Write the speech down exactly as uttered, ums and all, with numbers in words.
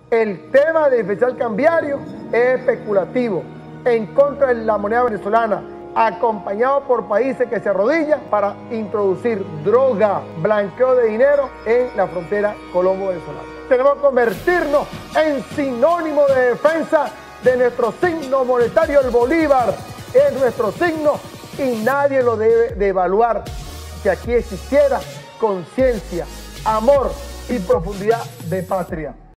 El tema del diferencial cambiario es especulativo, en contra de la moneda venezolana, acompañado por países que se arrodillan para introducir droga, blanqueo de dinero en la frontera colombo-venezolana. Tenemos que convertirnos en sinónimo de defensa de nuestro signo monetario, el bolívar. Es nuestro signo y nadie lo debe devaluar. Que aquí existiera conciencia, amor y profundidad de patria.